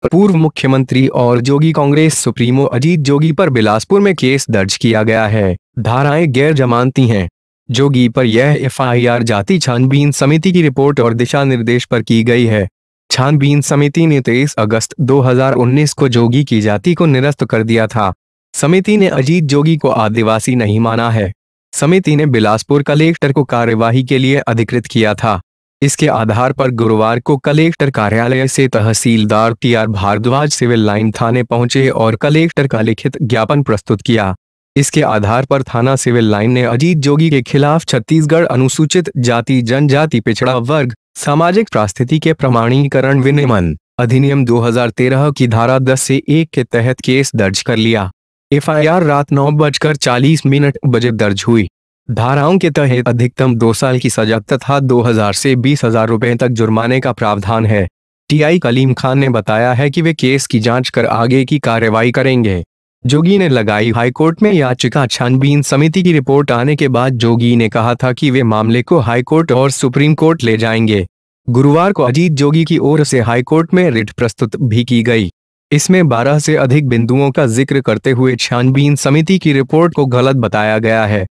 पूर्व मुख्यमंत्री और जोगी कांग्रेस सुप्रीमो अजीत जोगी पर बिलासपुर में केस दर्ज किया गया है। धाराएं गैर जमानती हैं। जोगी पर यह एफआईआर जाति छानबीन समिति की रिपोर्ट और दिशा निर्देश पर की गई है। छानबीन समिति ने 23 अगस्त 2019 को जोगी की जाति को निरस्त कर दिया था। समिति ने अजीत जोगी को आदिवासी नहीं माना है। समिति ने बिलासपुर कलेक्टर को कार्यवाही के लिए अधिकृत किया था। इसके आधार पर गुरुवार को कलेक्टर कार्यालय से tehsildar TR Bhardwaj civil line थाने पहुंचे और कलेक्टर का लिखित ज्ञापन प्रस्तुत किया। इसके आधार पर थाना सिविल लाइन ने अजीत जोगी के खिलाफ छत्तीसगढ़ अनुसूचित जाति जनजाति पिछड़ा वर्ग सामाजिक परिस्थिति के प्रमाणीकरण विनियमन अधिनियम 2013 की धारा 10 से 1 के तहत केस दर्ज कर लिया। एफआईआर रात 9:40 बजे दर्ज हुई। धाराओं के तहत अधिकतम 2 साल की सजा तथा 2000 से 20,000 रुपए तक जुर्माने का प्रावधान है। टीआई कलीम खान ने बताया है कि वे केस की जांच कर आगे की कार्रवाई करेंगे। जोगी ने लगाई हाईकोर्ट में याचिका। छानबीन समिति की रिपोर्ट आने के बाद जोगी ने कहा था कि वे मामले को हाईकोर्ट और सुप्रीम कोर्ट ले जाएंगे। गुरुवार को अजीत जोगी की ओर से हाईकोर्ट में रिट प्रस्तुत भी की गई। इसमें 12 से अधिक बिंदुओं का जिक्र करते हुए छानबीन समिति की रिपोर्ट को गलत बताया गया है।